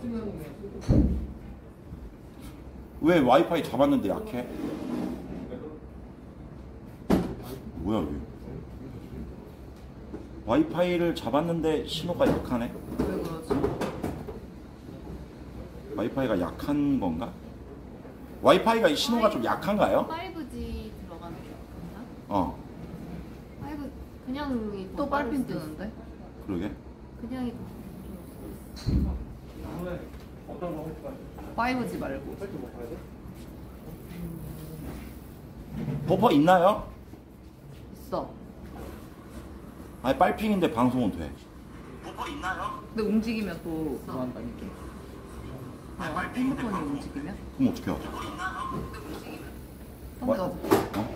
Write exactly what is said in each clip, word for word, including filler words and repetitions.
왜 와이파이 잡았는데 약해? 뭐야 이게? 와이파이를 잡았는데 신호가 약하네? 왜 그러지? 와이파이가 약한 건가? 와이파이가 신호가 좀 약한가요? 파이브지 들어가는 건가? 어. 파이브 그냥 또 빨핀 뜨는데? 그러게. 그냥 파이브지 말고. 버퍼 있나요? 있어. 아니 빨핑인데 방송은 돼. 버퍼 있나요? 근데 움직이면 또 그거 한다니까. 아, 핸드폰이 움직이면? 그럼 어떻게 하죠? 딴 데 가자. 어?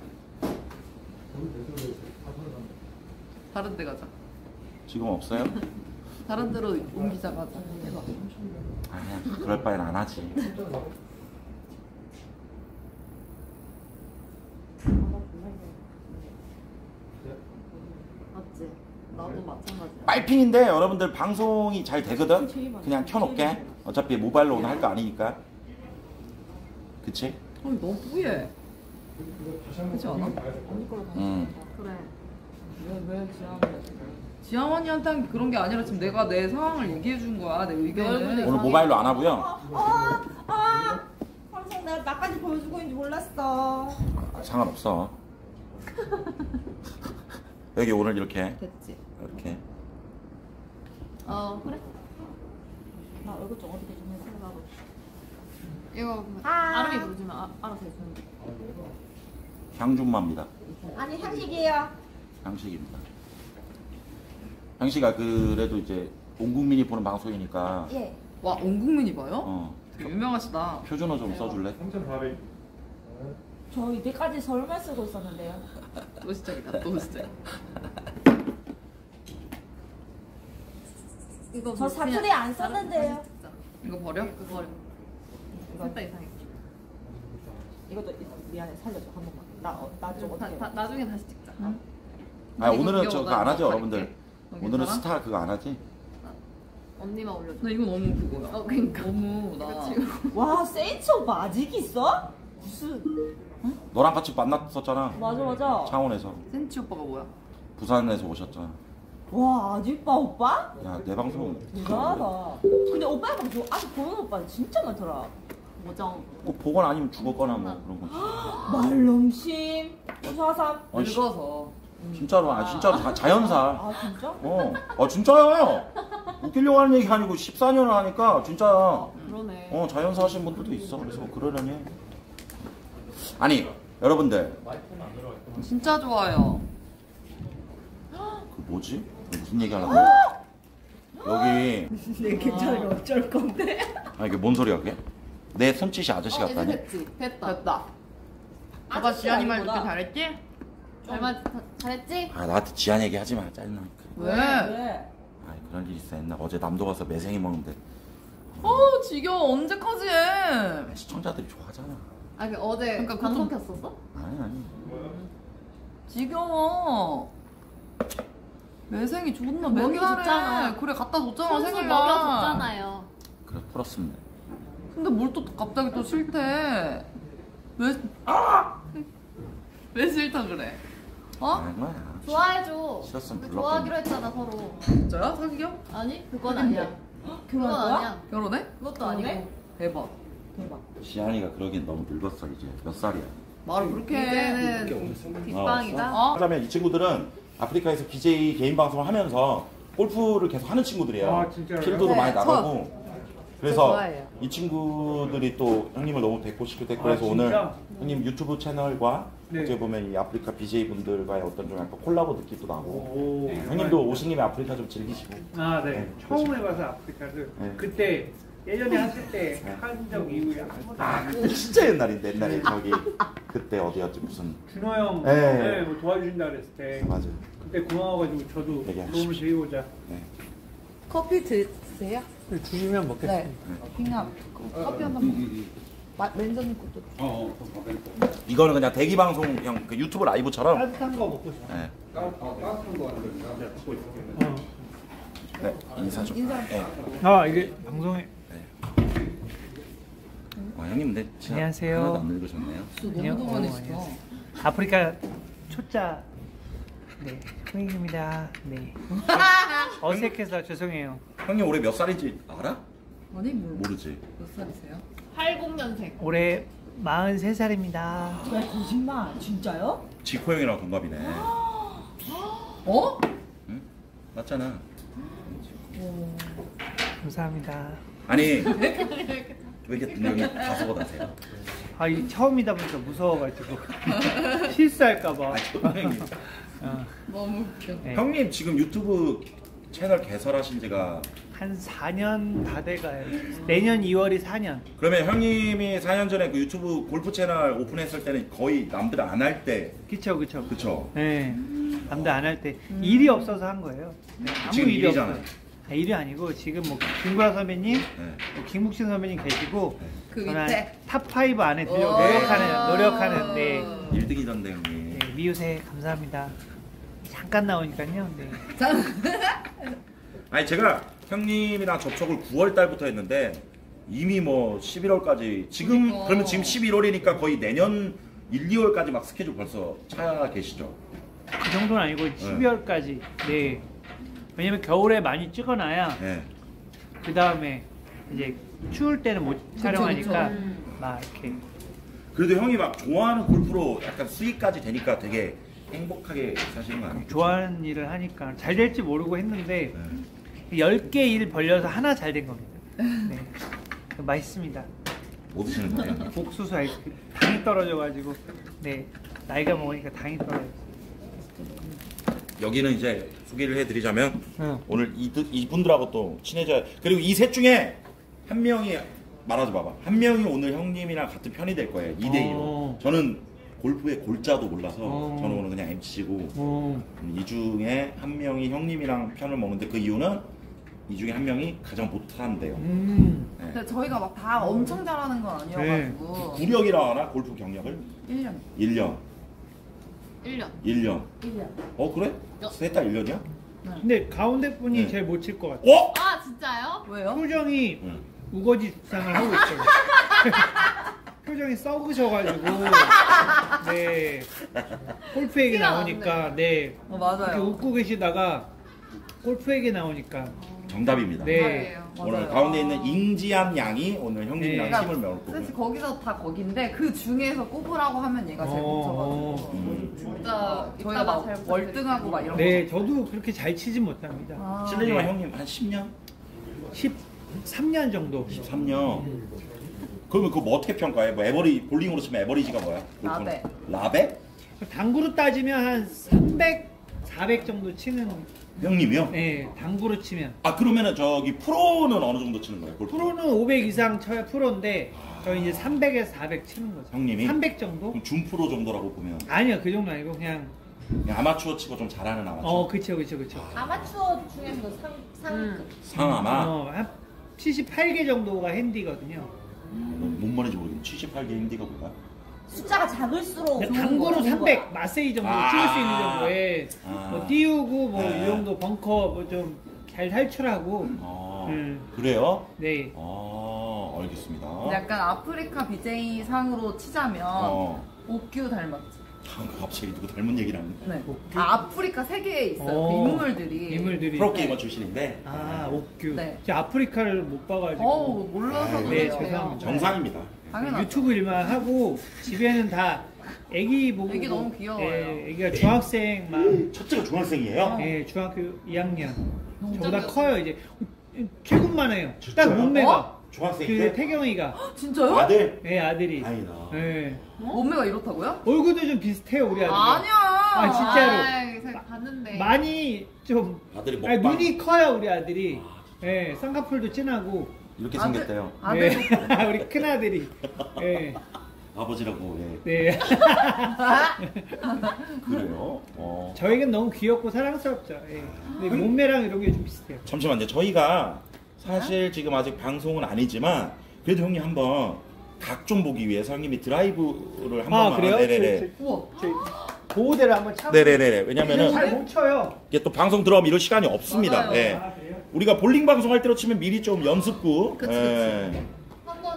다른 데 가자. 지금 없어요? 다른 데로 옮기자 가자. 해봐. 아니야 그럴 바엔 안 하지. 맞지? 나도 마찬가지야. 빨핑인데 여러분들 방송이 잘 되거든? 그냥 켜놓게. 어차피 모바일로 할 거 아니니까. 그치? 아니 너무 뿌예. 그렇지 않아? 응. 그래. 왜왜 지하원이 지하원이한테 한 그런 게 아니라 지금 내가 내 상황을 얘기해 준 거야. 내 의견을. 오늘 모바일로 안 하고요. 어, 아, 방송 내가 나까지 보여주고 있는지 몰랐어. 아, 상관없어. 여기 오늘 이렇게 됐지. 이렇게 어 그래. 나 얼굴 좀 어떻게 좀 해서 나도. 이거 아. 아름이 부르지만 아, 알아서 해주는 게. 향준마입니다. 아니 향식이에요. 향식입니다. 향식아 그래도 이제 온 국민이 보는 방송이니까 예. 와, 온 국민이 봐요? 어, 되게 유명하시다. 표준어 좀 써줄래? 삼천사백. 저 이때까지 서울말 쓰고 있었는데요. 또 시작이다. 또 시작. 이거 저 뭐 사투리 그냥 안 썼는데요. 다른 진짜. 이거 버려? 이거 버려. 셋다 이상해. 이것도 미안해 살려줘 한 번만. 나나좀 다, 어떻게? 다, 나중에 다시 찍자. 응? 아 나 이거 오늘은 귀여워. 저 그거 나 안 하죠 이거 여러분들. 할게. 너 오늘은 괜찮아? 스타 그거 안 하지? 언니만 올려줘. 나 이거 너무 그거야. 어 그러니까. 너무 나. 와 세이치 오빠 아직 있어? 무슨? 너랑 같이 만났었잖아. 맞아 맞아. 창원에서. 센치 오빠가 뭐야? 부산에서 오셨잖아. 와 아직 봐 오빠? 야 내 방송 대단하다. 근데 오빠가 저 아직 보는 오빠 진짜 많더라. 모정. 꼭 보건 아니면 죽었거나 뭐 그런 거. 말넘심. 사삼. 아니, 씨, 늙어서. 진짜로 아 진짜로 자, 자연사. 아 진짜? 어, 아 진짜야. 웃기려고 하는 얘기 아니고 십사 년을 하니까 진짜야. 그러네. 어 자연사 하신 분들도 있어. 그래서 그러려니. 아니 여러분들 진짜 좋아요. 그 뭐지? 무슨 얘기 하려고? 여기 내 괜찮으면 어쩔 건데? 아 이게 뭔 소리야 그게? 내 손짓이 아저씨 어, 이제 같다니? 됐지. 됐다. 됐다. 아까 아저씨 지한이 말 아니구나. 듣기 잘했지? 잘 맞, 다- 잘했지? 아 나한테 지한 얘기 하지 마 짜증나. 왜? 왜? 아 그런 일 있어. 옛날 어제 남도 가서 매생이 먹는데 어우 지겨워. 언제까지 해? 시청자들이 좋아하잖아. 아, 그 어제 그러니까 방송 그것도- 켰었어? 아니 아니. 지겨워. 매생이 존나 먹여 맨날에. 줬잖아. 그래 갖다 줬잖아 선수 생일날. 먹여줬잖아요. 그래 풀었습니다. 근데 뭘 또 갑자기 또 싫대? 왜? 아! 왜 싫다 그래? 어? 아니 뭐야. 좋아해줘. 싫었으면 우리 불렀겠네. 좋아하기로 했잖아, 서로. 진짜야? 사귀겨? 아니, 그건 아니야. 그건 결혼할 거야? 아니야. 결혼해? 그것도 결혼해? 아니고. 대박. 대박. 지한이가 그러긴 너무 늙었어 이제. 몇 살이야? 말을 그렇게 해. 이제는 뒷방이다. 어? 하자면 이 친구들은 아프리카에서 비제이 개인 방송을 하면서 골프를 계속 하는 친구들이에요. 아, 진짜요? 필드도 네, 많이 저- 나가고. 그래서 좋아해요. 이 친구들이 또 형님을 너무 뵙고 싶고 했고 아, 그래서 오늘 진짜? 형님 유튜브 채널과 네. 어떻게 보면 이 아프리카 비제이 분들과의 어떤 좀 약간 콜라보 느낌도 나고 오. 형님도 오신 김에 아프리카 좀 즐기시고. 아, 네. 네, 처음 해봐서 아프리카를. 네. 그때 예전에 했을 때 한 적 이후에 한 번도 아 안 그거 진짜 옛날인데 옛날에 저기 그때 어디였지 무슨 준호 형, 네. 네, 뭐 도와주신다 그랬을 때 맞아요. 그때 고마워가지고 저도 얘기하십시오. 도움을 드리고자 네. 커피 드세요? 주시면 먹겠습니다. 네. 킹남 커피 한 잔. 매니저님 것도. 이거는 그냥 대기 방송 형 그 유튜브 라이브처럼. 따뜻한 거 먹고 싶어. 네. 따뜻한 거 하는데 갖고 있을게요. 네. 인사 좀. 인사. 네. 아, 이게 방송에 형님 근데 진짜 안녕하세요. 하나도 안 늙으셨네요. 진짜 너무 동안이시다. 안녕하세요. 아프리카 초짜 네 형님입니다. 네 어색해서 죄송해요. 형님 올해 몇 살인지 알아? 아니 뭘 모르지. 몇 살이세요? 팔십 년생. 올해 마흔세 살입니다. 야 거짓말 진짜요? 지코 형이랑 동갑이네. 어? 응? 맞잖아. 감사합니다. 아니 왜 이렇게 분명히 가속어다세요? 아, 이 처음이다 보니까 무서워가지고 실수할까봐. 형님. 어, 너무 웃겨. 네. 형님 지금 유튜브 채널 개설하신 지가 한 사 년 다 돼가요. 내년 이월이 사 년. 그러면 형님이 사 년 전에 그 유튜브 골프 채널 오픈했을 때는 거의 남들 안 할 때 그쵸, 그쵸. 그쵸? 네. 남들 안 할 때 일이 없어서 한 거예요. 네, 아무 지금 일이 일이잖아요. 없어요. 아, 일이 아니고 지금 뭐 김구라 선배님, 네. 뭐 김국신 선배님 계시고 그 저는 밑에 탑 파이브 안에 들려 오. 노력하는 노력하는 네. 일 등이던데 형님. 네, 미우새 감사합니다. 잠깐 나오니까요. 네. 아니 제가 형님이랑 접촉을 구월 달부터 했는데 이미 뭐 십일월까지 지금 그러니까. 그러면 지금 십일월이니까 거의 내년 일, 이월까지 막 스케줄 벌써 차 계시죠? 그 정도는 아니고 십이월까지. 네. 왜냐면 겨울에 많이 찍어놔야 네. 그 다음에 이제 추울 때는 못 촬영하니까 막 이렇게. 그래도 형이 막 좋아하는 골프로 약간 수익까지 되니까 되게 행복하게 사시는 거 아니에요? 좋아하는 일을 하니까 잘 될지 모르고 했는데 네. 열 개 일 벌려서 하나 잘 된 겁니다. 네. 맛있습니다. 뭐 드시는 거예요? 옥수수 아이스크림. 당이 떨어져가지고 네 나이가 먹으니까 당이 떨어져. 여기는 이제 소개를 해드리자면 응. 오늘 이, 이분들하고 또 친해져요. 그리고 이 셋 중에 한 명이 말하지 봐봐. 한 명이 오늘 형님이랑 같은 편이 될 거예요. 이 대 이로. 어. 저는 골프의 골자도 몰라서 어. 저는 오늘 그냥 엠씨고 어. 이 중에 한 명이 형님이랑 편을 먹는데 그 이유는 이 중에 한 명이 가장 못한대요. 음. 네. 근데 저희가 막 다 엄청 잘하는 건 아니어가지고 구력이라 하나? 골프 경력을? 일 년. 일 년. 일 년. 일 년. 일 년. 어 그래? 셋 다 일 년이야? 근데 가운데 분이 네. 제일 못 칠 것 같아. 어? 아 진짜요? 왜요? 표정이 응. 우거지 수상을 하고 있어요. 표정이 썩으셔가지고 네 골프 얘기 티가 나오니까 네 어, 이렇게 맞아요. 웃고 계시다가 골프 얘기 나오니까 정답입니다. 네. 오늘 맞아요. 가운데 있는 잉지한 양이 오늘 형님이랑 네. 팀을 메울 사실 거고요. 거기서 다 거긴데 그 중에서 꼽으라고 하면 얘가 제일 어. 못쳐가지고 음. 진짜 저희가 막 잘 월등하고 막 이런 네 저도 그렇게 잘 치진 못합니다. 거. 아, 실례지만 네. 형님 한 십 년? 십삼 년 정도. 십삼 년? 그러면 그거 뭐 어떻게 평가해? 뭐 에버리 볼링으로 치면 에버리지가 뭐야? 골프는? 라베. 라베? 당구로 따지면 한 삼백, 사백 정도 치는 형님이요? 네 당구로 치면 아 그러면은 저기 프로는 어느 정도 치는 거예요? 골프? 프로는 오백 이상 쳐야 프로인데 저희 이제 삼백에서 사백 치는 거죠. 형님이? 삼백 정도? 그럼 준프로 정도라고 보면 아니요 그 정도 아니고 그냥 그냥 아마추어 치고 좀 잘하는 아마추어? 어 그쵸 그쵸 그쵸. 아마추어 중에서도 상 상급. 상아마? 어, 한 칠십팔 개 정도가 핸디거든요. 뭔 말인지 모르겠네. 칠십팔 개 힘디가 뭐야? 숫자가 작을수록 근데 좋은 당구로 거야, 좋은 삼백 거야. 마세이 정도 아. 찍을 수 있는 정도에 아. 뭐 띄우고 뭐 네. 이 정도 벙커 뭐 좀 잘 탈출하고 아 음. 그래요? 네. 아 알겠습니다. 근데 약간 아프리카 비제이 상으로 치자면 어. 옥규 닮았지. 아, 갑자기 누구 닮은 얘기를 하는 네. 아, 아프리카 세계에 있어요. 어. 그 인물들이. 인물들이 프로게이머 출신인데 아 옥규. 네. 제가 아프리카를 못 봐가지고 어우, 몰라서 아, 그래요. 네, 죄송합니다. 정상입니다. 당연하죠. 유튜브 일만 하고 집에는 다 애기 보고 애기 너무 귀여워요. 예, 애기가 중학생 막 첫째가 중학생이에요? 예, 중학교 이 학년. 저보다 너무 커요 이제. 최고만 해요. 진짜요? 딱 몸매가. 어? 그 중학생인데? 태경이가. 진짜요? 아들? 예, 아들이. 다행이다. 예. 몸매가 이렇다고요? 얼굴도 좀 비슷해요 우리 아들. 아니야. 아, 진짜로. 아이, 제가 봤는데. 많이 좀 아들이 아니, 먹방 눈이 커요 우리 아들이. 예, 쌍꺼풀도 진하고. 이렇게 아들- 생겼대요. 아들. 네. 우리 큰 아들이. 예. 아버지라고 예. 네. 그래요? 어. 저에겐 너무 귀엽고 사랑스럽죠. 예. 근데 몸매랑 이런 게 좀 비슷해요. 잠시만요. 저희가 사실 지금 아직 방송은 아니지만 그래도 형님 한번 각 좀 보기 위해서 형님이 드라이브를 한 아 번만 그래요? 네네네. 저, 저, 우와. 저희 보호대를 한번 차. 네네네. 왜냐면은 잘 못 쳐요. 이게 또 방송 들어가면 이럴 시간이 없습니다. 맞아요. 예. 아 그래요? 우리가 볼링 방송 할 때로 치면 미리 좀 연습구. 그치, 예. 한번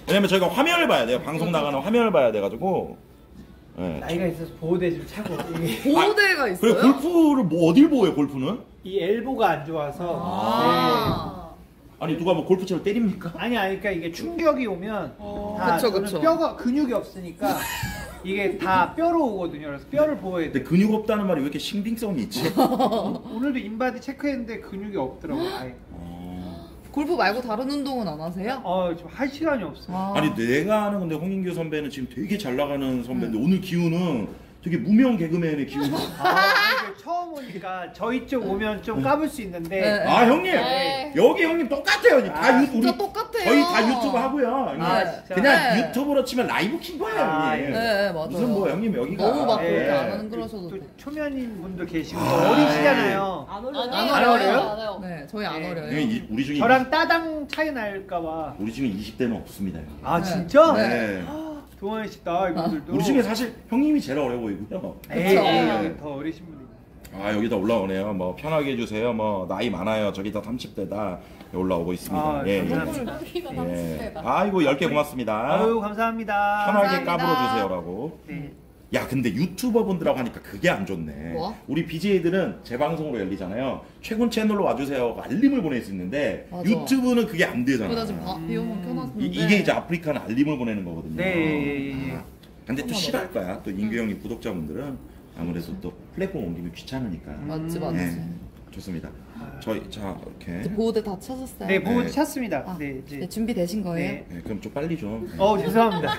왜냐면 저희가 화면을 봐야 돼요. 방송 나가는 화면을 봐야 돼가지고. 네. 나이가 있어서 보호대 좀 차고 보호대가 있어요? 그리고 골프를 뭐 어딜 보호해 골프는? 이 엘보가 안 좋아서 아. 아니 누가 뭐 골프채를 때립니까? 네. 아니 아니 그러니까 이게 충격이 오면 다 그쵸, 저는 그쵸. 뼈가 근육이 없으니까 이게 다 뼈로 오거든요. 그래서 뼈를 보호해야 돼. 근데 근육 없다는 말이 왜 이렇게 신빙성이 있지? 오늘도 인바디 체크했는데 근육이 없더라고요. 아예. 어... 골프 말고 다른 운동은 안 하세요? 어, 좀 할 시간이 없어요. 아. 아니 내가 아는 근데 홍인규 선배는 지금 되게 잘 나가는 선배인데 오늘 기운은 되게 무명 개그맨의 기운. 아, 이게 처음 오니까 저희 쪽 오면 좀 까불 수 있는데 네. 아 형님 네. 여기 형님 똑같아요. 다 아, 유, 진짜 우리 똑같아요. 저희 다 유튜브 하고요. 형님. 아, 진짜? 그냥 네. 유튜브로 치면 라이브 킨 거예요. 아, 형님. 예. 네, 네, 맞아요. 무슨 뭐 형님 여기가 너무 막 예. 그렇게 안 하는 그러셔도 또 돼. 초면인 분도 계시고 아, 어리시잖아요. 안 올려요? 아니, 안 안 어려요? 어려요. 안 어려요. 네, 저희 안 네. 어려요. 형님, 이- 우리 중에 저랑 따당 차이 날까봐. 우리 중에 이십 대는 없습니다. 형님. 아 네. 진짜? 네. 네. 동안이시다 이분들도. 우리 중에 사실 형님이 제일 어려 보이고요. 에이, 그쵸. 에이, 여기 더 어리신 분이. 아 여기다 올라오네요. 뭐 편하게 해주세요. 뭐 나이 많아요. 저기 다 삼십 대다 올라오고 있습니다. 아, 예, 감사합니다. 여기가 예. 남친대다. 아이고 열 개 고맙습니다. 아유 감사합니다. 편하게 감사합니다. 까불어 주세요라고. 네. 야 근데 유튜버 분들하고 하니까 그게 안 좋네. 뭐? 우리 비제이들은 재방송으로 열리잖아요. 최근 채널로 와주세요. 알림을 보낼 수 있는데 맞아. 유튜브는 그게 안 되잖아. 그러다 지금 바- 비용은 켜놨는데. 이, 이게 이제 아프리카는 알림을 보내는 거거든요. 네. 예, 예, 예. 근데 또 싫어할 거야. 또 인규 형님 구독자분들은 아무래도 또 플랫폼 옮기면 귀찮으니까. 맞지, 맞지. 네, 좋습니다. 저희 자 이렇게. 보호대 다 찾았어요? 네, 보고 네. 찾습니다. 아, 네, 이제. 네, 준비되신 거예요? 네. 네, 그럼 좀 빨리 좀. 어, 죄송합니다.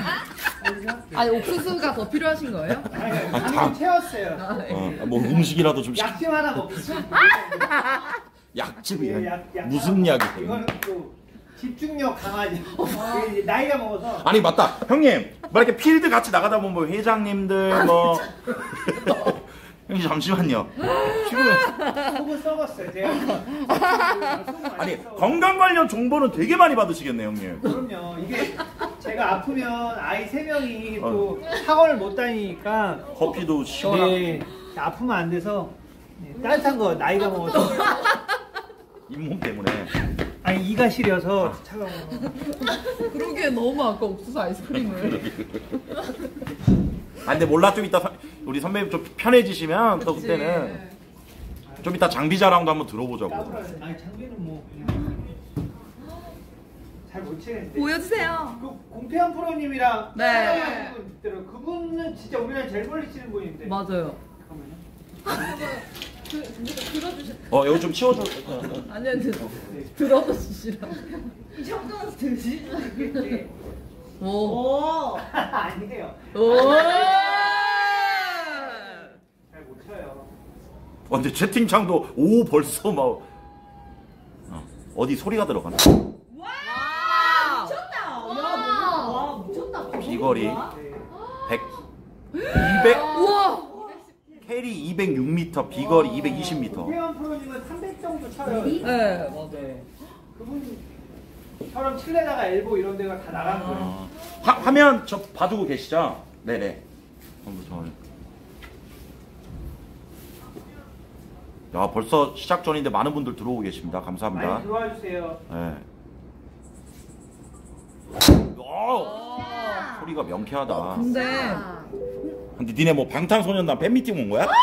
아니, 옥수수가 더 필요하신 거예요? 네. 아니, 다- 방금 채웠어요. 어, 뭐 음식이라도 좀 시켜. 약좀 하나 먹겠습니다. 약집이야. 예, 약- 약 무슨 하나. 약이에요? 이거는 또 집중력 강아지. 이게 이제 나이가 먹어서. 아니 맞다 형님 뭐 이렇게 필드 같이 나가다 보면 뭐 회장님들 뭐 형님 잠시만요 지금 속은 썩었어요. 제가. 아니 건강 관련 정보는 되게 많이 받으시겠네요 형님. 그럼요. 이게 제가 아프면 아이 세 명이 어. 또 학원을 못 다니니까 커피도 시원하고 네, 아프면 안 돼서 네, 따뜻한 거 나이가 먹어서 잇몸 때문에. 아니 이가 시려서 차가운 거. 그러기에 너무 아까 옥수수 아이스크림을. 아 근데 몰라 좀 이따 선- 우리 선배님 좀 편해지시면 또 그때는 좀 이따 장비 자랑도 한번 들어보자고. 까불어요. 아니 장비는 뭐 잘 못 치는데. 보여주세요. 그 공태현 프로님이랑 네. 촬영하신 분 있더라고요. 그분은 진짜 우리나라 제일 멀리 치는 분인데. 맞아요. 잠깐만요. 어 여기 좀 치워줘. 아니, 아니, 들어도 주시라고. 이 정도는 드시? 네. 오. 오. 아니에요. 오. 잘 못 쳐요. 어, 근데 채팅창도 오 벌써 막 어, 어디 소리가 들어가나? 와. 미쳤다. 야, 뭐, 와, 미쳤다. 비거리 뭐야? 네. 백, 이백, 우와. 캐리 이백육 미터, 비거리 이백이십 미터. 공태현 프로님은 삼백 정도 쳐요. 네, 맞아요. 네. 그분처럼 칠레다가 엘보 이런 데가 다 나간 거예요. 어, 화, 화면 저 봐주고 계시죠? 네네. 한번 저. 야 벌써 시작 전인데 많은 분들 들어오고 계십니다. 감사합니다. 많이 들어와 주세요. 네. 오, 소리가 명쾌하다. 근데 근데 니네 뭐 방탄소년단 팬미팅 온 거야?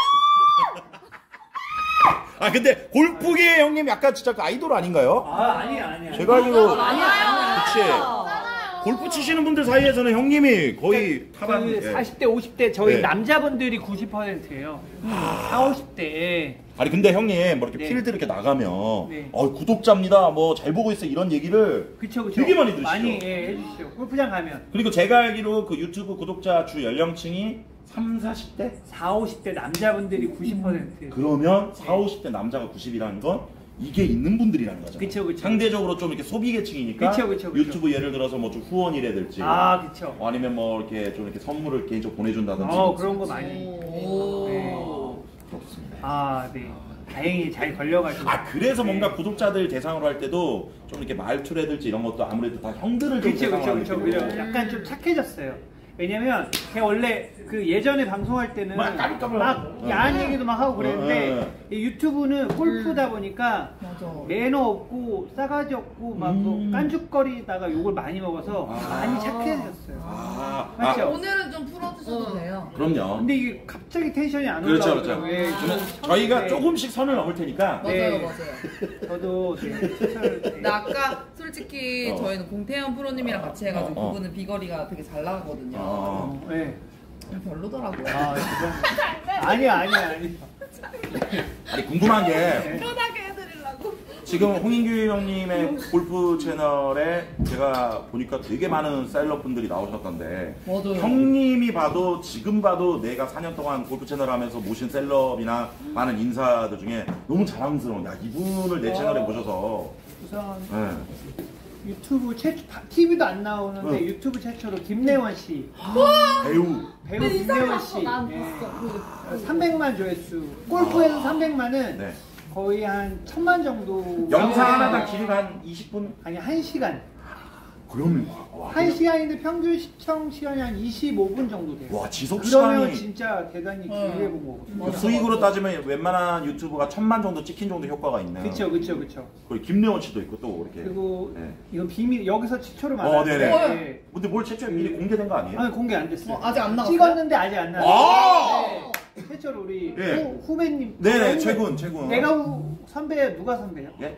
아 근데 골프계 형님 약간 진짜 그 아이돌 아닌가요? 아 아니야 아니야. 제가 알기로 아니야. 그치 골프 치시는 분들 사이에서는 형님이 거의 타반. 그 예. 사십 대 오십 대 저희 네. 남자분들이 구십 퍼센트예요. 사오십 대. 아니 근데 형님 뭐 이렇게 네. 필드 이렇게 나가면 네. 어 구독자입니다 뭐 잘 보고 있어 이런 얘기를 그쵸 그쵸. 되게 많이 들으시죠. 많이 예, 해주시죠. 골프장 가면 그리고 제가 알기로 그 유튜브 구독자 주 연령층이 삼, 사십 대? 사오십 대 남자분들이 구십 퍼센트. 그러면 사, 오십 대 남자가 구십이라는 건 이게 있는 분들이라는 거죠. 그쵸, 그쵸. 상대적으로 좀 이렇게 소비 계층이니까 그쵸, 그쵸, 그쵸. 유튜브 예를 들어서 뭐 좀 후원이라든지 아 그쵸. 어, 아니면 뭐 이렇게 좀 이렇게 선물을 개인적으로 보내준다든지. 어 그런 거 많이. 오. 그렇습니다. 아 네. 다행히 잘 걸려가지고. 아 그래서 네. 뭔가 구독자들 대상으로 할 때도 좀 이렇게 말투라든지 이런 것도 아무래도 다 형들을 좀 그쵸 대상으로 그쵸 하기 그쵸. 때문에. 그죠. 약간 좀 착해졌어요. 왜냐면 제가 원래 그 예전에 방송할 때는 막 까불까불. 막 야한 얘기도 막 하고 그랬는데 어, 어, 이 유튜브는 골프다 보니까 맞아. 매너 없고 싸가지 없고 막 음. 깐죽거리다가 욕을 많이 먹어서 아. 많이 착해졌어요. 아, 맞죠? 아, 오늘은 좀 풀어주셔도 돼요. 그럼요. 근데 이게 갑자기 텐션이 안 그렇죠, 올라오더라고요. 그렇죠. 예, 그러면 저는 저희가 처음에 조금씩 선을 넘을 테니까. 맞아요, 네. 맞아요. 저도 네, 최선을 네. 근데 아까 솔직히 어. 저희는 공태현 프로님이랑 같이 해가지고 어, 어. 그분은 비거리가 되게 잘 나가거든요. 어. 어, 네. 별로더라고요. 아, 죄송합니다. 아니야, 아니야, 아니야. 아니 궁금한 게 편하게 해드리려고. 지금 홍인규 형님의 골프 채널에 제가 보니까 되게 많은 셀럽 분들이 나오셨던데 맞아요. 형님이 봐도 지금 봐도 내가 사 년 동안 골프 채널 하면서 모신 셀럽이나 많은 인사들 중에 너무 자랑스러운 야 이분을 내 채널에 모셔서 우선 네. 유튜브 최초, 티비도 안 나오는데 응. 유튜브 최초로 김래원 씨, 배우 배우 김래원 씨, 난 예. 봤어. 삼백만 조회수, 골프에서 삼백만은 네. 거의 한 천만 정도. 영상 나오는데 하나당 길이가 한 이십 분? 아니 한 시간. 그러면 와, 한 시간인데 평균 시청 시간이 한 이십오 분 정도 돼요. 와 지속 그러면 시간이 진짜 대단히 응. 길게 본 거거든요. 그 수익으로 따지면 웬만한 유튜브가 천만 정도 찍힌 정도 효과가 있네. 그쵸, 그쵸, 그쵸. 그리고 김래원 씨도 있고 또 이렇게. 그리고 네. 이건 비밀, 여기서 최초로 어, 말하는데. 네네. 네. 근데 뭘 최초에 미리 공개된 거 아니에요? 아니 공개 안 됐어요. 어, 아직 안 나왔어요? 찍었는데 아직 안 아! 나왔어요. 네. 최초로 우리 예. 후, 후배님. 네네 후- 최군 최군. 내가 후, 선배 누가 선배요? 예?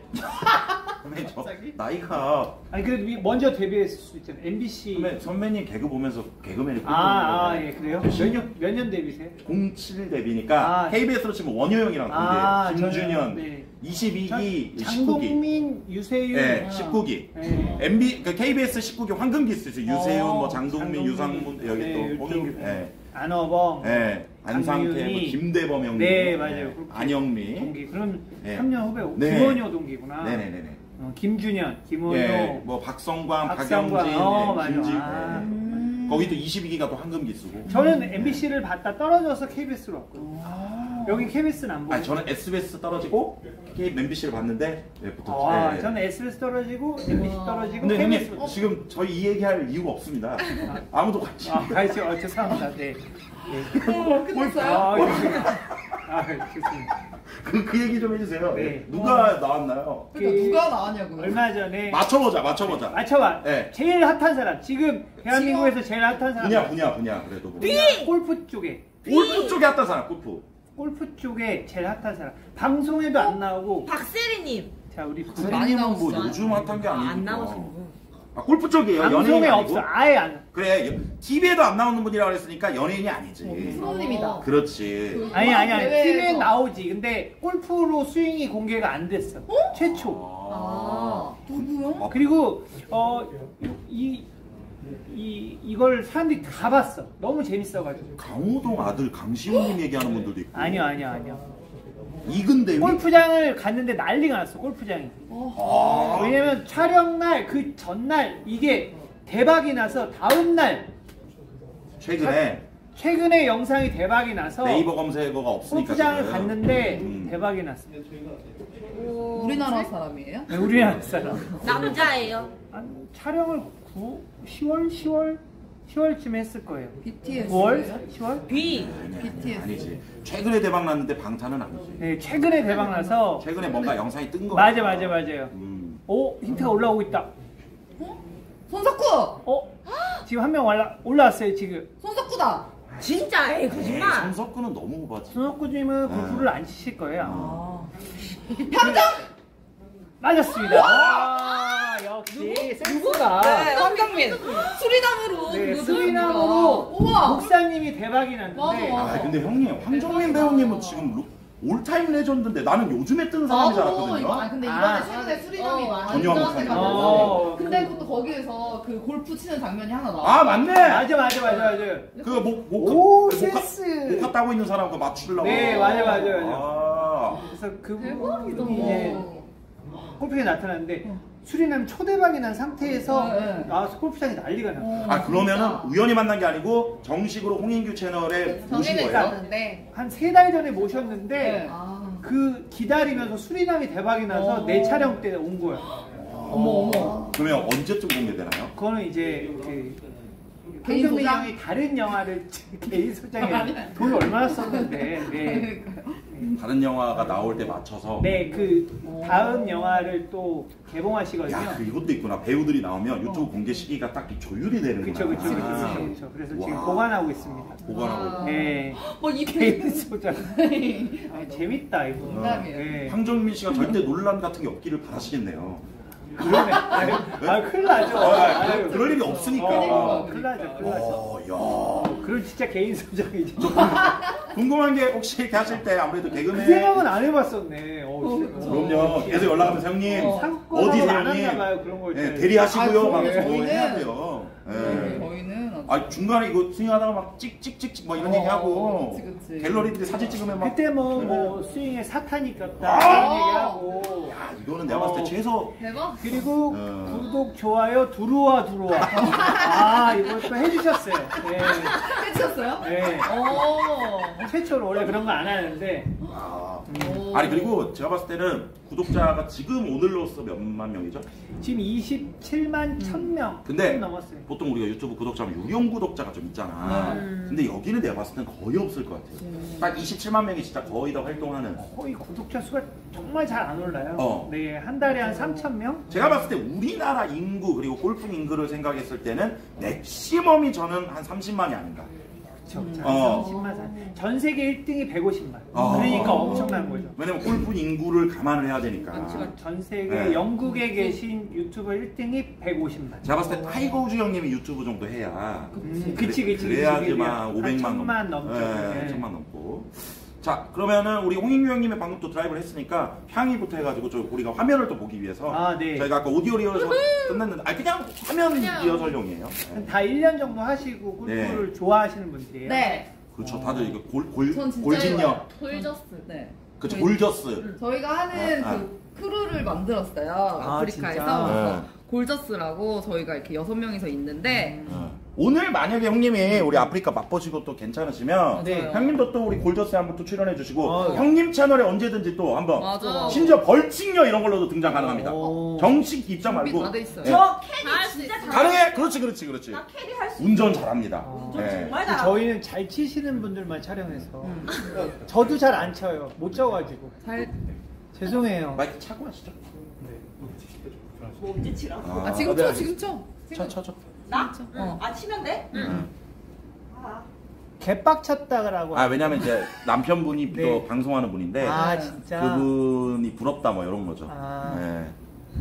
선배님 저 갑자기? 나이가 아니 그래도 미- 먼저 데뷔했을 수 있잖아요. 엠비씨. 선배, 선배님 개그 보면서 개그맨이 아, 아, 예, 그래요? 몇 몇 년, 몇 년 데뷔세요? 공칠 데뷔니까 아. 케이비에스로 치면 원효 형이랑 동기 아, 김준현 저는, 네. 이십이 기 전 십구 기 장동민, 유세윤. 네, 아. 십구 기 네. 엠비 그 케이비에스 십구 기 황금기수 있어요. 유세윤 어, 뭐 장동민, 장동민, 유상문 여기 네, 또 이쪽, 홍인규 예. 안어범. 예. 안상태 뭐 강유미. 김대범 형님 네, 맞아요. 예. 그렇게 안영미 동기. 그럼 네. 삼 년 후배. 네. 김원효 동기구나. 네네네네 어, 김준현, 김원효. 예, 뭐 박성광, 박성광. 박영진, 어, 예, 맞아. 김지 아. 음. 거기 또 이십이 기가 또 황금기수고. 저는 엠비씨를 받다 떨어져서 케이비에스로 왔거든요. 여기 케이비에스는 안 보고. 아니 저는 에스비에스 떨어지고 K 엠비씨를 봤는데 네, 붙었죠. 아, 네. 저는 에스비에스 떨어지고 엠비씨 떨어지고 근데 케이비에스. 형님 지금 저희 이 얘기할 이유가 없습니다. 아무도 관심. 아, 가르쳐. 어, 죄송합니다. 네. 어, 끝났어요? 아, 죄송합니다. 아, 죄송합니다. 그, 그 얘기 좀 해주세요. 네. 누가 나왔나요? 그러니까 그- 누가 나왔냐고요? 얼마 전에 맞춰보자, 맞춰보자. 맞춰봐. 네. 제일 핫한 사람. 지금 대한민국에서 제일 핫한 사람. 분야, 분야, 분야. 그래도 뭐. 골프 쪽에. 골프 쪽에 왔던 사람, 골프. 골프 쪽에 제일 핫한 사람. 방송에도 안 나오고. 박세리님. 자, 우리 많이 세리님은 뭐 나오시죠? 요즘 핫한 게 아니니까. 안 나오신 분. 아, 골프 쪽이에요. 방송에 연예인이 아니고. 없어. 아예 안. 그래, 티비에도 안 나오는 분이라고 그랬으니까 연예인이 아니지. 프로님이다. 그렇지. 아니 아니 아니. 대회에서. 티비에 나오지. 근데 골프로 스윙이 공개가 안 됐어. 최초. 아, 누구요? 그리고 어 이 이 이걸 사람들이 다 봤어. 너무 재밌어가지고. 강호동 아들 강시훈님 얘기하는 분들도 있고. 아니요 아니요 아니요. 이근대위. 골프장을 갔는데 난리가 났어. 골프장이. 아, 왜냐면 촬영 날 그 전날 이게 대박이 나서 다음 날 최근에 최근에 영상이 대박이 나서 네이버 검색어가 없으니까. 골프장을 지금. 갔는데 음. 대박이 났어. 우리나라 사람이에요? 네, 우리나라 사람. 남자예요. 한 촬영을 구, 시월 시월 시월쯤에 했을 거예요. 비티에스. 구월 시월? B. 아니야, 비티에스. 아니지. 최근에 대박 났는데 방탄은 아니지. 네 최근에 대박 나서 최근에 뭔가 영상이 뜬 거. 맞아 맞아 맞아요. 음. 오 힌트가 올라오고 있다. 손석구! 어 지금 한 명 올라 올라왔어요 지금. 손석구다! 진짜 에이 에이, 거짓말. 손석구는 너무 오바지. 손석구님은 네. 골프를 안 치실 거예요. 아. 맞았습니다. 아, 역시 센스가. 네, 황정민. 수리남으로. 네, 그거죠? 수리남으로 우와! 목사님이 대박이 났는데 맞아. 아 근데 형님 황정민 배우님은 지금 루- 올타임 레전드인데 나는 요즘에 뜬 사람인 줄 나도 알았거든요. 아 근데 아. 이번에 최근에 수리남이 어, 완전 전혀 대박이었어. 어. 근데 그것도 거기에서 그 골프 치는 장면이 하나 나와. 아 맞네. 맞아 맞아 맞아 맞아. 그목목 오, 목 센스. 목화 따고 있는 사람 그 맞추려고. 네, 맞아, 맞아, 맞아. 아. 그래서 그분이 대박이다. 이제 골프에 나타났는데 수리남 초대박이 난 상태에서 네, 네. 나와서 골프장이 난리가 났어. 아 그러면은 우연히 만난 게 아니고 정식으로 홍인규 채널에 모신 정해져 거예요? 있었는데. 한 세 달 전에 모셨는데 네. 아. 그 기다리면서 수리남이 대박이 나서 어. 내 촬영 때 온 거야. 어머 어머. 그러면 언제쯤 공개되나요? 그거는 이제 그 개인 황정민 소장? 형이 다른 영화를 개인 소장에 돈 얼마나 썼는데. 네. 다른 영화가 나올 때 맞춰서. 네, 그 다음 영화를 또 개봉하시거든요. 야, 그 이것도 있구나. 배우들이 나오면 유튜브 공개 시기가 딱 조율이 되는구나. 그쵸, 그쵸, 그쵸, 아. 그쵸, 그쵸. 그래서 지금 와. 보관하고 있습니다. 보관하고 있구나. 네. 뭐이 개인 소장. 아, 재밌다, 이거. 농담이에요. 네. 황정민 씨가 절대 논란 같은 게 없기를 바라시겠네요. 그러네. 아유, 아, 큰일 나죠. 아, 아유. 그럴 일이 없으니까. 어, 큰일 나죠, 큰일 나죠. 어, 야. 그럼 진짜 개인 소장이지. 궁금한 게 혹시 이렇게 하실 때 아무래도 그 개그맨. 생각은 안 해봤었네. 어, 진짜. 그럼요. 계속 연락하면서 형님 어. 상권하고 어디서 안 형님 하나 봐요, 그런 걸. 네, 대리하시고요. 아, 막 그럼요. 뭐 저희는- 해야 돼요. 네, 네. 저희는 아주- 아 중간에 이거 스윙하다가 막 찍찍찍찍 뭐 이런 어, 얘기하고 그치, 그치. 갤러리들 사진 찍으면 막 그때 뭐, 뭐, 스윙에 사탄이 꼈다. 아! 이런 얘기하고. 야, 이거는 내가 봤을 때 어. 최소 대박. 그리고 어. 구독, 좋아요, 들어와, 들어와. 아, 이걸 또 해주셨어요. 네. 해주셨어요? 네. 오. 최초로 원래 그런 거 안 하는데. 아. 오. 아니 그리고 제가 봤을 때는 구독자가 지금 오늘로써 몇만 명이죠? 지금 이십칠만 천 명. 근데 넘었어요. 보통 우리가 유튜브 구독자면 유령 구독자가 좀 있잖아. 음. 근데 여기는 내가 봤을 땐 거의 없을 것 같아요. 딱 이십칠만 명이 진짜 거의 다 활동하는. 거의 구독자 수가 정말 잘 안 올라요. 어. 네, 한 달에 한 삼천 명? 제가 봤을 때 우리나라 인구 그리고 골프 인구를 생각했을 때는 맥시멈이 저는 한 삼십만이 아닌가. 그쵸. 어. 삼십만 사. 전 세계 일 등이 백오십만. 어. 그러니까 엄청난 거죠. 왜냐면 골프 인구를 감안을 해야 되니까. 그러니까 전 세계 네. 영국에 계신 유튜버 일 등이 백오십만. 제가 봤을 때 타이거 우즈 형님이 유튜브 정도 해야. 음, 그치, 그치. 그래야지만 그치. 오백만 한 천만 넘- 넘죠. 네, 네. 천만 넘고. 자, 그러면은 우리 홍인규 형님의 방금 또 드라이브를 했으니까 향이부터 해가지고 저 우리가 화면을 또 보기 위해서 아, 네. 저희가 아까 오디오 리허설 끝냈는데 아 그냥 화면 그냥. 리허설용이에요. 네. 다 일 년 정도 하시고 골프를 네. 좋아하시는 분들이에요. 네. 그렇죠. 다들 이거 골, 골, 전 진짜 골진력. 좋아요. 돌저스. 네. 그렇죠. 저희- 골저스. 저희가 하는 아, 그 크루를 만들었어요. 아, 아프리카에서. 진짜? 그래서 네. 골저스라고 저희가 이렇게 여섯 명이서 있는데 어. 오늘 만약에 형님이 우리 아프리카 맛보시고 또 괜찮으시면 네. 맞아요. 형님도 또 우리 골저스에 한번 또 출연해 주시고 어. 형님 채널에 언제든지 또 한번 맞아. 심지어 벌칙녀 이런 걸로도 등장 가능합니다. 오. 정식 입장 준비 말고 다 돼 있어요. 네. 저 캐리 잘할 수 진짜 있어. 잘. 가능해. 그렇지 그렇지 그렇지. 나 캐리 할 수. 운전 잘합니다. 아. 네. 정말 그 잘. 저희는 잘 치시는 분들만 촬영해서 음. 저도 잘 안 쳐요. 못 쳐가지고 잘. 죄송해요. 마이크 차고 하시죠. 뭐 언제 치라? 아, 지금 쳐, 지금 쳐. 쳐 쳐줘. 나? 쳐. 어. 아 치면 돼? 응. 아. 개빡쳤다라고. 아 왜냐면 이제 남편분이 네. 또 방송하는 분인데 아, 진짜. 그분이 부럽다 뭐 이런 거죠. 아. 네.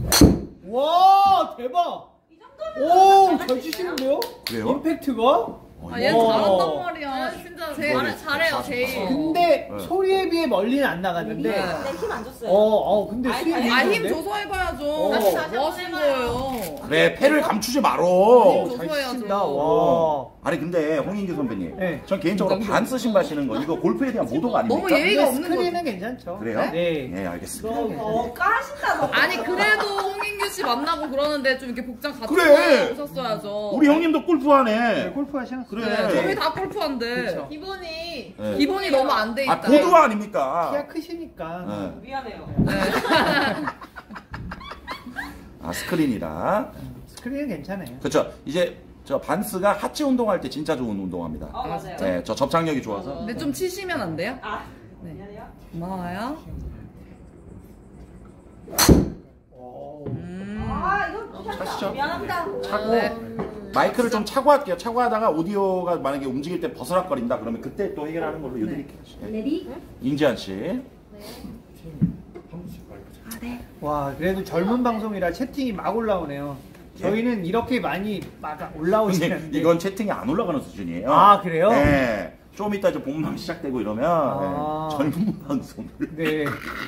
와 대박. 이 정도면 오, 잘 치시는데요? 그래요? 임팩트가? 아, 얘 와. 잘한단 말이야. 아, 진짜 제일 잘해, 잘해요, 제일. 근데 네. 소리에 비해 멀리는 안 나갔는데. 네. 내 힘 안 줬어요. 어, 어, 근데 아이, 스윙 아이, 아, 힘 좋은데? 줘서 해봐야죠. 어. 다시 다시 뭐 한번 하신 해봐요. 거예요? 그래 패를 감추지 말어. 어, 잘 줘서해야죠. 치신다. 와. 아니 근데 홍인규 선배님, 네. 전 개인적으로 반스 신발 신는 거 이거 골프에 대한 모독 아닙니까? 너무 예의가 근데 없는 스크린은 거지. 괜찮죠? 그래요? 네. 네, 알겠습니다. 어 까신다 너. 아니 그래도 홍인규 씨 만나고 그러는데 좀 이렇게 복장 같이 그래. 오셨어야죠. 우리 형님도 골프 네, 하네. 골프 하시나? 그래. 네, 저희 다 골프한데 그쵸. 기본이 네. 기본이 너무 안 돼 있다. 아 보드 아닙니까? 키가 크시니까. 네. 미안해요. 아 스크린이라. 스크린은 괜찮아요. 그렇죠. 이제 저 반스가 하체 운동할 때 진짜 좋은 운동합니다. 어 맞아요. 네, 저 접착력이 좋아서. 근데 좀 치시면 안 돼요? 아 네. 미안해요. 고마워요. 오. 음. 아 이거 차시죠. 미안합니다. 차고 네. 마이크를 좀 차고 할게요. 차고 하다가 오디오가 만약에 움직일 때 버스락거린다 그러면 그때 또 해결하는 걸로 요드릴게요. 네. 레디? 임지한 씨. 와, 그래도 젊은 방송이라 채팅이 막 올라오네요. 저희는 이렇게 많이 막 올라오지 형님, 않는데. 이건 채팅이 안 올라가는 수준이에요. 아, 그래요? 네. 좀 이따 이제 본방 시작되고 이러면 아. 네, 젊은 방송을. 네.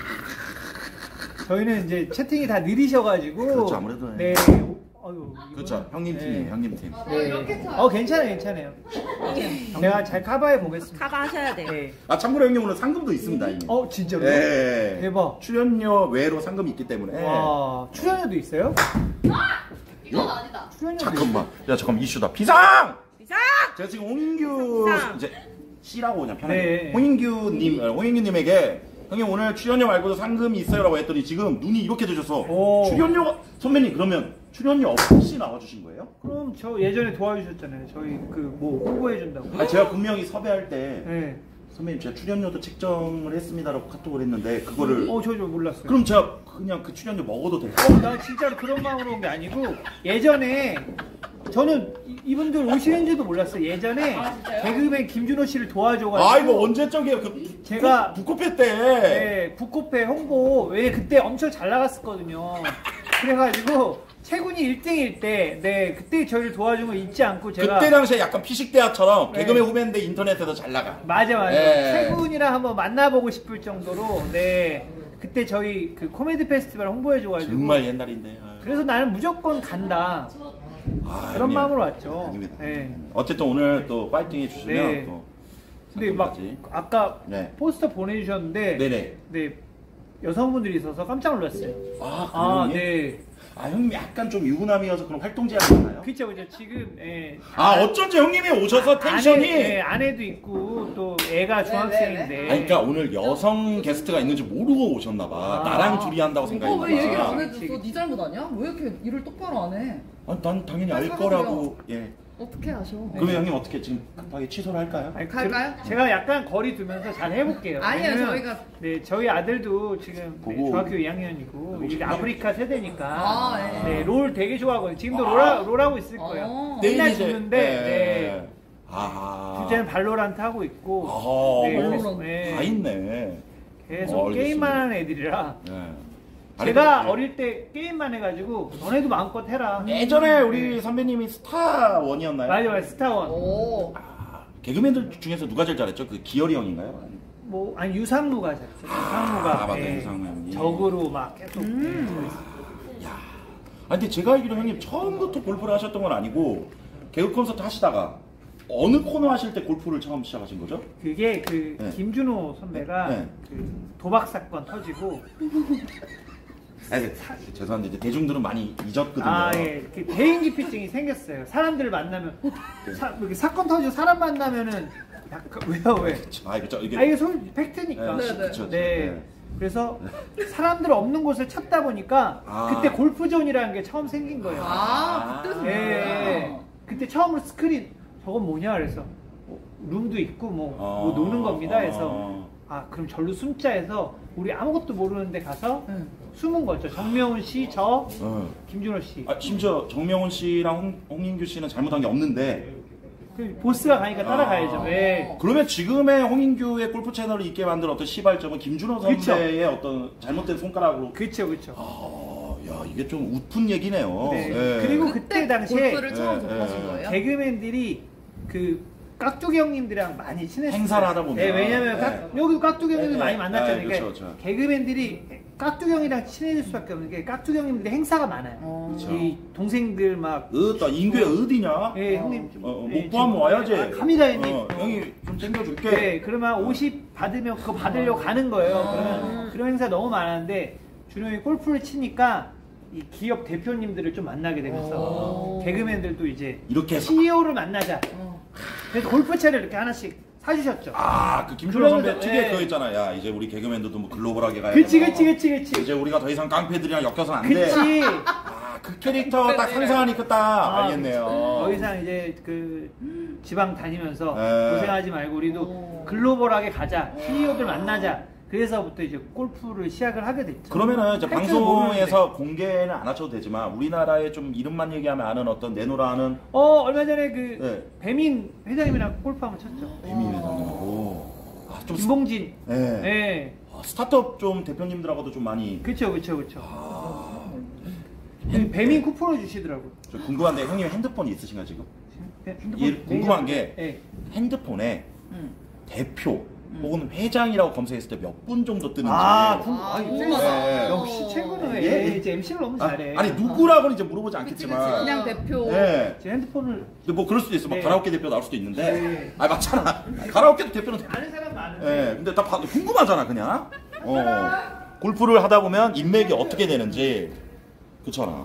저희는 이제 채팅이 다 느리셔가지고. 그렇죠, 아무래도. 네. 어휴, 그렇죠. 이거는- 형님 팀이에요. 네. 형님 팀. 네. 이렇게 쳐요. 어, 괜찮아요, 괜찮아요. 제가 잘 커버해 보겠습니다. 커버하셔야 돼. 네. 아 참고로 형님 오늘 상금도 있습니다. 형님. 어, 진짜로? 네. 대박. 출연료 외로 상금이 있기 때문에. 와, 출연료도 있어요? 이건 아니다. 출연료도 잠깐만. 야 잠깐 이슈다. 비상! 비상! 제가 지금 홍인규 비상. 이제 씨라고 그냥 편하게. 네. 홍인규님, 어, 홍인규님에게 형님 오늘 출연료 말고도 상금이 있어요라고 했더니 지금 눈이 이렇게 되셔서 오. 출연료 선배님 그러면 출연료 없이 나와주신 거예요? 그럼 저 예전에 도와주셨잖아요. 저희 그 뭐 홍보해 준다고. 아 제가 분명히 섭외할 때 네. 선배님 제가 출연료도 책정을 했습니다라고 카톡을 했는데 그거를 어, 저 좀 몰랐어요. 그럼 제가 그냥 그 출연료 먹어도 될까요? 어, 나 진짜로 그런 마음으로 온 게 아니고 예전에 저는 이- 이분들 오시는지도 몰랐어요. 예전에 개그맨 김준호 씨를 도와줘가지고 아 이거 언제적이에요? 그 제가 북코페 때 네, 북코페 홍보 왜 그때 엄청 잘 나갔었거든요. 그래가지고 채군이 일 등일 때, 네 그때 저희를 도와준 거 잊지 않고 제가 그때 당시에 약간 피식대학처럼 네. 개그맨 후배인데 인터넷에서 잘 나가. 맞아 맞아 네. 채군이랑 한번 만나보고 싶을 정도로 네 그때 저희 그 코미디 페스티벌 홍보해줘가지고 정말 옛날인데. 아유. 그래서 나는 무조건 간다 아, 그런 형님. 마음으로 왔죠. 아닙니다. 네. 어쨌든 오늘 또 파이팅 해주시면 네. 또 근데 막 상금까지. 아까 네. 포스터 보내주셨는데 네네. 네 여성분들이 있어서 깜짝 놀랐어요. 아, 아, 그래요? 네. 아 형님 약간 좀 유부남이어서 그런 활동 제한이 있나요? 그쵸, 그쵸. 지금, 예. 아 어쩐지 형님이 오셔서 텐션이. 아내, 예, 아내도 있고, 또 애가 중학생인데. 아니, 그러니까 오늘 여성 게스트가 있는지 모르고 오셨나봐. 아. 나랑 둘이 한다고 오빠 왜 얘기를 안 생각했나봐. 해줬어? 네 잘못 아니야? 왜 이렇게 일을 똑바로 안 해? 아, 난 당연히 알 하세요. 거라고. 예. 어떻게 아셔? 그러면 형님 어떻게 지금 급하게 취소를 할까요? 아니, 갈까요? 그- 제가 약간 거리 두면서 잘 해볼게요. 아니요, 왜냐면, 저희가 네, 저희 아들도 지금 네, 보고. 중학교 이 학년이고, 이게 아프리카 세대니까. 아, 예. 네, 롤 되게 좋아하거든요. 지금도 아. 롤하, 롤하고 있을 어. 거예요. 내일 맨날 이제- 주는데, 예. 네. 아. 주제는 발로란트 하고 있고, 아, 네, 발로란트. 그래서, 네, 다 있네. 계속 어, 알겠습니다. 게임만 하는 애들이라. 네. 제가 아니, 어릴 때 게임만 해가지고 너네도 마음껏 해라. 예전에 우리 선배님이 스타원이었나요? 맞아 맞아 스타원. 오. 아, 개그맨들 중에서 누가 제일 잘했죠? 그 기열이 형인가요? 뭐 아니 유상무가 잘했어. 유상무가 아, 맞다, 예, 유상무 형님. 적으로 막 계속. 음. 아, 근데 제가 알기로 형님 처음부터 골프를 하셨던 건 아니고 개그 콘서트 하시다가 어느 코너 하실 때 골프를 처음 시작하신 거죠? 그게 그 네. 김준호 선배가 네. 그 도박 사건 터지고 아니, 죄송한데 이제 대중들은 많이 잊었거든요. 아 예, 그 대인기피증이 생겼어요. 사람들을 만나면 사, 이렇게 사건 터지고 사람 만나면은 약간 왜요 왜? 아, 그렇죠. 이게 아 이게 솔 팩트니까. 네, 네. 그쵸, 네. 그래서 사람들 없는 곳을 찾다 보니까 아. 그때 골프존이라는 게 처음 생긴 거예요. 아, 그때서 예. 그랬구나. 그때 처음으로 스크린 저건 뭐냐 그래서 어, 룸도 있고 뭐, 어. 뭐 노는 겁니다 해서 어. 아 그럼 절로 숨자 해서 우리 아무것도 모르는데 가서 응. 숨은 거죠. 정명훈 씨, 저, 어. 김준호 씨. 아, 심지어 정명훈 씨랑 홍, 홍인규 씨는 잘못한 게 없는데 그 보스가 가니까 따라가야죠. 아. 예. 그러면 지금의 홍인규의 골프 채널을 있게 만든 어떤 시발점은 김준호 그쵸. 선배의 어떤 잘못된 손가락으로 그쵸 그쵸. 아, 야 이게 좀 웃픈 얘기네요. 네. 예. 그리고 그때 당시에 골프를 처음 예, 접하신 예. 거예요? 개그맨들이 그 깍두기 형님들이랑 많이 친했어요. 행사를 하다 보면. 네, 왜냐면 네. 각- 여기도 깍두기 형님들 네, 많이 네. 만났잖아요. 네, 그러니까 그쵸, 그쵸. 개그맨들이 깍두기 형이랑 친해질 수밖에 없는 게 깍두기 형님들이 행사가 많아요. 어. 이 동생들 막 으따 인규야 어디냐? 예, 형님 좀 어, 어, 예, 목포 한번 좀- 와야지. 아, 갑니다, 형님. 어, 형이 좀 챙겨줄게. 네, 그러면 오십 받으면 그거 받으려고 가는 거예요. 아. 그러면 그런 행사 너무 많았는데 준호 형이 골프를 치니까 이 기업 대표님들을 좀 만나게 되면서 오. 개그맨들도 이제 이렇게 씨이오를 만나자. 어. 그래서 골프채를 이렇게 하나씩 사주셨죠. 아, 그 김준호 선배 그러면서, 특유의 예. 그거 있잖아. 야, 이제 우리 개그맨들도 뭐 글로벌하게 가야 그치, 되나? 그치, 그치, 그치. 이제 우리가 더 이상 깡패들이랑 엮여서는 안 돼. 그치. 아, 그 캐릭터 딱 상상하니까 딱 아, 알겠네요. 더 이상 이제 그 지방 다니면서 네. 고생하지 말고 우리도 오. 글로벌하게 가자. 씨이오들 만나자. 그래서부터 이제 골프를 시작을 하게 됐죠. 그러면은 이제 할 줄 방송에서 공개는 안 하셔도 되지만 우리나라에 좀 이름만 얘기하면 아는 어떤 내노라 하는 어 얼마 전에 그 네. 배민 회장님이랑 골프 한번 쳤죠. 배민 회장님하고 아, 좀 스, 김봉진. 네. 네. 아, 스타트업 좀 대표님들하고도 좀 많이 그쵸 그쵸 그쵸. 아, 그 배민 쿠폰을 주시더라고요. 저 궁금한데 형님 핸드폰이 있으신가 지금? 네, 이 궁금한 게 네. 핸드폰에 응. 대표 혹은 회장이라고 검색했을 때 몇 분 정도 뜨는지 아, 궁, 아, 아니, 궁금하다. 네. 역시 최고는 예. 예, 이제 엠씨를 너무 아, 잘해. 아니 누구라고는 이제 물어보지 그치, 그치. 않겠지만 그냥 대표. 네. 제 핸드폰을 근데 뭐 그럴 수도 있어. 막 네. 가라오케 대표 나올 수도 있는데. 네. 아 맞잖아. 가라오케 대표는. 아는 사람 많은데. 예. 근데 다 봐- 궁금하잖아 그냥. 어. 골프를 하다 보면 인맥이 어떻게 되는지. 그렇잖아.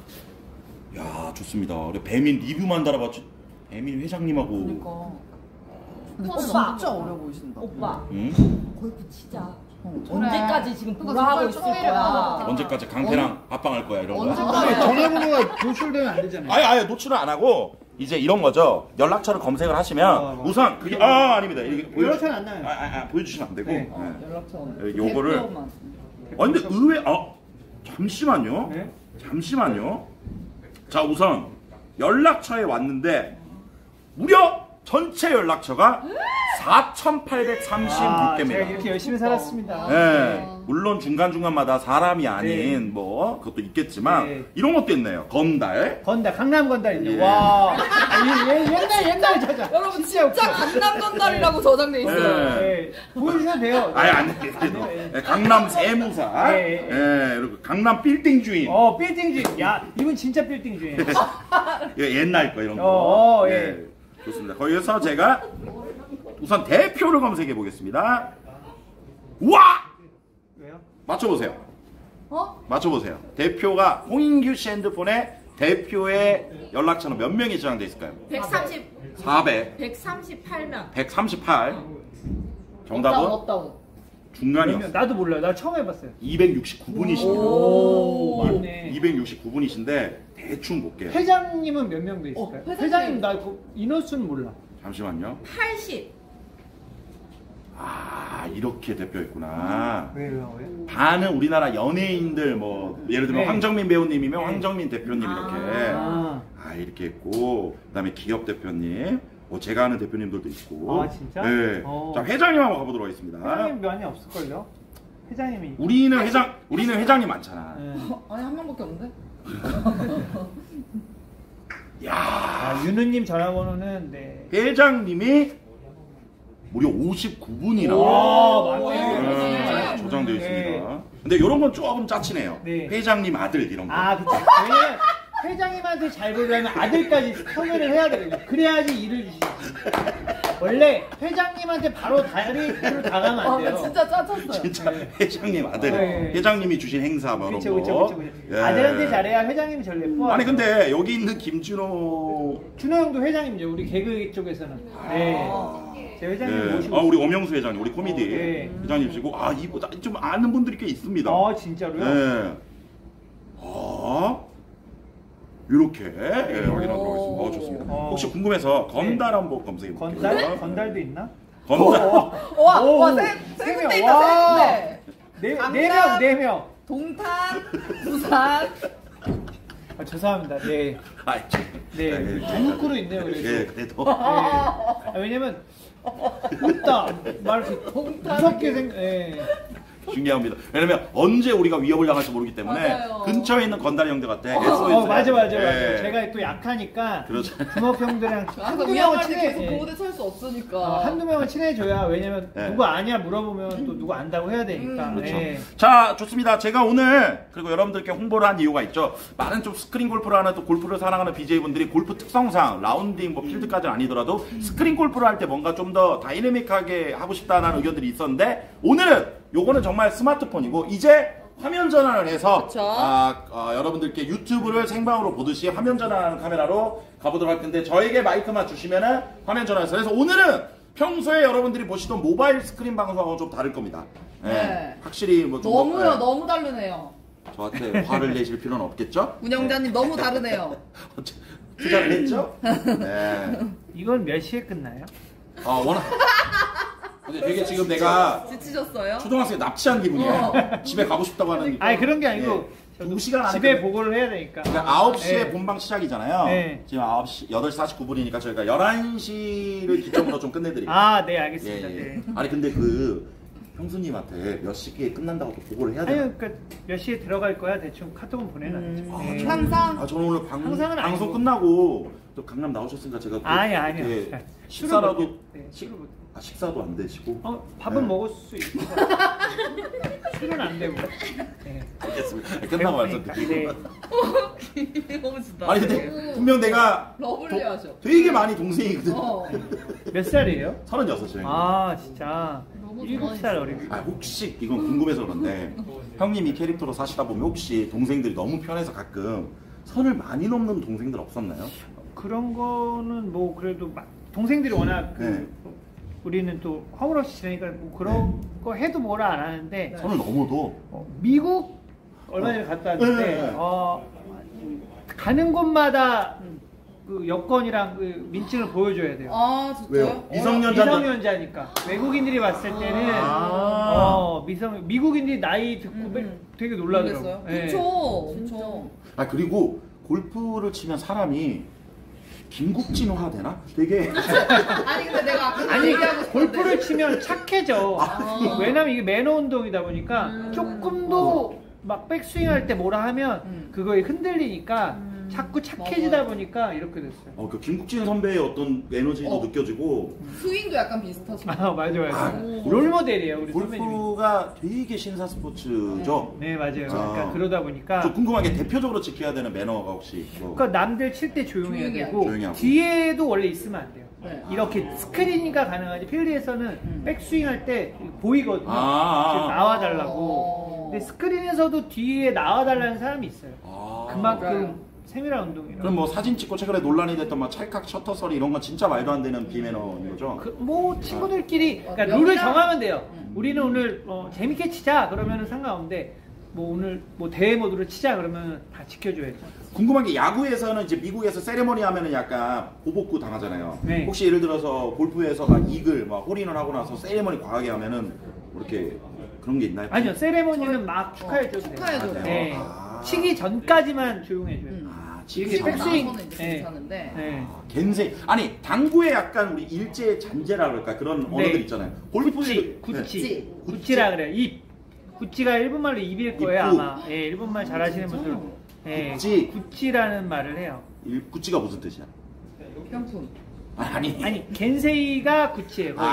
야 좋습니다. 우리 배민 리뷰만 달아봤지. 배민 회장님하고. 그러니까. 근데 오빠. 진짜 어려 보이신다. 오빠 응? 골프 치자. 언제까지 지금 그러니까 보라하고 정말 있을 거야. 아. 언제까지 강태랑 합방할 거야 이런 거. 언제까지? 전화번호가 노출되면 안 되잖아요. 아예 아예 노출을 안 하고 이제 이런 거죠. 연락처를 검색을 하시면 어, 어. 우선 그게 아 아닙니다. 이게 보여주- 연락처는 안 나요. 아, 아, 아, 보여주시면 안 되고. 네. 네. 연락처. 네, 요거를. 대표만. 아 근데 의외 어 잠시만요. 네. 잠시만요. 자 우선 연락처에 왔는데 무려 전체 연락처가 사천팔백삼십육 아, 개입니다. 제가 이렇게 열심히 살았습니다. 네. 물론 중간중간마다 사람이 아닌 네. 뭐 그것도 있겠지만 네. 이런 것도 있네요. 건달. 건달, 강남 건달이죠. 예. 와. 아, 얘, 얘, 옛날, 옛날 저자. 여러분 진짜 진짜 웃겨. 강남 건달이라고 저장돼 있어요. 네. 네. 보여주셔도 돼요. 아예 안 돼요. 네. 네, 강남 세무사. 네. 예, 그리고 강남 빌딩 주인. 어, 빌딩주의. 야, 이분 진짜 빌딩주의. 예, 옛날 거 이런 거. 어, 어, 예. 좋습니다. 거기에서 제가 우선 대표를 검색해 보겠습니다. 우와! 왜요? 맞춰보세요. 어? 맞춰보세요. 대표가 홍인규 씨 핸드폰에 대표의 연락처는 몇 명이 저장돼 있을까요? 백삼십, 사백, 백삼십팔 명. 백삼십팔. 업다운 정답은 업다운. 중간이었어요. 나도 몰라요. 나 처음 해봤어요. 이백육십구 분이십니다. 오, 맞네. 이백육십구 분이신데 대충 볼게요. 회장님은 몇 명 돼 있을까요? 어, 회장님. 회장님 나 그 인원수는 몰라. 잠시만요. 팔십. 아 이렇게 대표였구나. 왜요? 왜? 반은 우리나라 연예인들 뭐 예를 들면 네. 황정민 배우님이면 네. 황정민 대표님 이렇게 아, 아 이렇게 있고 그다음에 기업 대표님 뭐 제가 아는 대표님들도 있고 아, 진짜? 네. 어. 자 회장님 한번 가보도록 하겠습니다. 회장님 많이 없을걸요? 회장님이. 우리는 회장 우리는 회장님 많잖아. 네. 아니 한 명밖에 없는데? 야 아, 윤우님 전화번호는 네. 회장님이 무려 오십구 분이나 와, 맞네. 네, 조장되어 있습니다. 근데 이런 건 조금 짜치네요. 네. 회장님 아들 이런 거. 아, 그쵸. 왜냐면 회장님한테 잘 보려면 아들까지 소개를 해야 되거든요. 그래야지 일을 주시지. 원래 회장님한테 바로 다리로 다가면 아, 안 돼요. 나 진짜 짜쳤어요. 진짜 회장님 아들, 네. 회장님이 주신 행사 뭐 이런 그쵸, 그쵸, 거. 그쵸, 그쵸. 예. 아들한테 잘해야 회장님이 절 예뻐. 아니 근데 여기 있는 김준호 준호 형도 회장님이죠. 우리 개그 쪽에서는. 네. 제 회장님 네. 모시고. 아, 우리 엄영수 회장님, 우리 코미디 네. 회장님이시고, 아, 이보다 좀 아는 분들이 꽤 있습니다. 아, 진짜로요? 네. 아, 이렇게 예, 확인하도록 하겠습니다. 어, 좋습니다. 어. 혹시 궁금해서 건달 한번 검색해 볼게요. 건달? 건달도 있나? 건달. 와, 오, 와, 세, 세 세 명. 군데 와. 있다, 세 군데. 네, 강남. 네 명, 네 명. 동탄, 부산. 아, 죄송합니다. 네. 아, 저- 네. 네, 전국구로 있네요, 그래도. 예, 그래도. 네. 아, 왜냐면 없다 말 이렇게 무섭게 생. 예. 중요합니다. 왜냐면 언제 우리가 위협을 당할지 모르기 때문에 맞아요. 근처에 있는 건달 형들한테 어, 에스오에스. 어, 맞아 맞아 예. 맞아. 제가 또 약하니까 그렇죠. 주먹 형들이랑 아, 한두 명은 위험할 때 친해. 계속 예. 보호대 찰 수 없으니까. 어, 한두 명은 친해줘야 왜냐면 네. 누구 아냐 물어보면 또 누구 안다고 해야 되니까. 음, 그렇죠. 예. 자, 좋습니다. 제가 오늘 그리고 여러분들께 홍보를 한 이유가 있죠. 많은 좀 스크린 골프를 하는 또 골프를 사랑하는 비제이분들이 골프 특성상 라운딩 뭐 필드까지는 아니더라도 스크린 골프를 할 때 뭔가 좀 더 다이내믹하게 하고 싶다는 의견들이 있었는데 오늘은 요거는 정말 스마트폰이고 이제 화면 전환을 해서 그쵸. 아, 아, 여러분들께 유튜브를 생방으로 보듯이 화면 전환하는 카메라로 가보도록 할 텐데 저에게 마이크만 주시면은 화면 전환해서 그래서 오늘은 평소에 여러분들이 보시던 모바일 스크린 방송하고 좀 다를 겁니다. 예, 네. 확실히 뭐좀 너무요, 너무 다르네요. 저한테 화를 내실 필요는 없겠죠? 운영자님 너무 다르네요. 네. 투자를 했죠? 네. 이건 몇 시에 끝나요? 아 워낙 근데 되게 지금 내가 지치셨어요? 초등학생 납치한 기분이에요. 어. 집에 가고 싶다고 하는 아니 그런 게 아니고 예. 두 시간 안에 집에 끝내- 보고를 해야 되니까. 그러니까 아홉 시에 네. 본방 시작이잖아요. 네. 지금 아홉 시, 여덟 시 사십구 분이니까 저희가 열한 시를 기점으로 좀 끝내드릴게요. 아, 네 예, 알겠습니다. 예. 네. 아니 근데 그 형수님한테 몇 시에 끝난다고 또 보고를 해야 돼요. 아니 그러니까 몇 시에 들어갈 거야 대충 카톡은 보내놨죠. 음, 네. 항상 아 저는 오늘 방, 항상은 방송 아니고. 끝나고 또 강남 나오셨으니까 제가 또 아니 아니요. 예, 술을 식사라도 못- 네, 술을 못. 아 식사도 안 되시고 어 밥은 네. 먹을 수 있고 술은 안 되고. 네. 알겠습니다. 끝나고 배고프니까. 말씀드리고 네. 너무 진다. 아니 근데 분명 내가 러블리하셔. 되게 많이 동생이거든. 어. 몇 살이에요? 서른여섯이에요. 아 진짜 너무 일곱 살 어리고. 아 혹시 이건 궁금해서 그런데 형님이 캐릭터로 사시다 보면 혹시 동생들이 너무 편해서 가끔 선을 많이 넘는 동생들 없었나요? 그런 거는 뭐 그래도 막 동생들이 워낙 그 네. 우리는 또 허물없이 지내니까 뭐 그런 거 해도 뭐라 안 하는데 선을 넘어도 어, 미국 얼마 전에 갔다 왔는데 네, 네. 어, 가는 곳마다 그 여권이랑 그 민증을 보여줘야 돼요. 아 진짜요? 왜요? 미성년자 미성년자니까 외국인들이 봤을 때는 아. 어, 미성 미국인들이 나이 듣고 음, 음. 되게 모르겠어요. 놀라더라고요. 예. 그쵸, 엄청. 아 그리고 골프를 치면 사람이 김국진화 되나? 되게 아니 근데 내가 아까 아니 얘기하고 싶은데 골프를 치면 착해져. 아. 왜냐면 이게 매너 운동이다 보니까 음. 조금도 막 백스윙 할 때 뭐라 하면 음. 그거에 흔들리니까 음. 자꾸 착해지다 맞아요. 보니까 이렇게 됐어요. 어, 그 김국진 선배의 어떤 에너지도 어. 느껴지고 스윙도 약간 비슷하죠. 아 맞아 맞아. 아, 롤 모델이에요 우리 선배님이. 골프가 되게 신사 스포츠죠. 네 맞아요. 아. 그러니까 그러다 보니까 좀 궁금한 게 대표적으로 지켜야 되는 매너가 혹시 뭐 그러니까 남들 칠 때 조용해야 조용히 되고 조용히 하고. 뒤에도 원래 있으면 안 돼요. 네. 이렇게 스크린이니까 가능하지 필드에서는 음. 백스윙 할 때 보이거든요. 아, 지금 아. 나와달라고. 어. 근데 스크린에서도 뒤에 나와달라는 사람이 있어요. 아. 그만큼 그래요. 세밀한 운동이라. 그럼 뭐 사진 찍고 최근에 논란이 됐던 막 찰칵 셔터설이 이런 건 진짜 말도 안 되는 비매너인 거죠? 그, 뭐 친구들끼리 어, 그러니까 명량- 룰을 정하면 돼요. 음. 우리는 오늘 어, 재밌게 치자 그러면은 상관없는데 뭐 오늘 뭐 대회 모드로 치자 그러면 다 지켜줘야죠. 궁금한 게 야구에서는 이제 미국에서 세레머니 하면은 약간 보복구 당하잖아요. 네. 혹시 예를 들어서 골프에서 막 이글 막 홀인을 하고 나서 세레머니 과하게 하면은 뭐 이렇게 그런 게 있나요? 아니요 세레머니는 막 축하해줘도 돼요. 축하해줘도 돼요? 네. 아. 치기 전까지만 조용해줘요. 음. 아, 이렇게 지금 백스윙. 나서는 이제 네. 괜찮은데. 네. 아, 겐세 아니 당구에 약간 우리 일제 잔재라 그럴까 그런 언어들 있잖아요. 골프에 구찌, 구찌, 구찌. 구찌라 그래요. 입. 구찌가 일본 말로 입일 거예요 입구. 아마. 예, 일본 말 잘하시는 분들. 예, 구찌. 구찌라는 말을 해요. 일- 구찌가 무슨 뜻이야? 명품. 아, 아니 아니 겐세이가 구찌예요. 거의.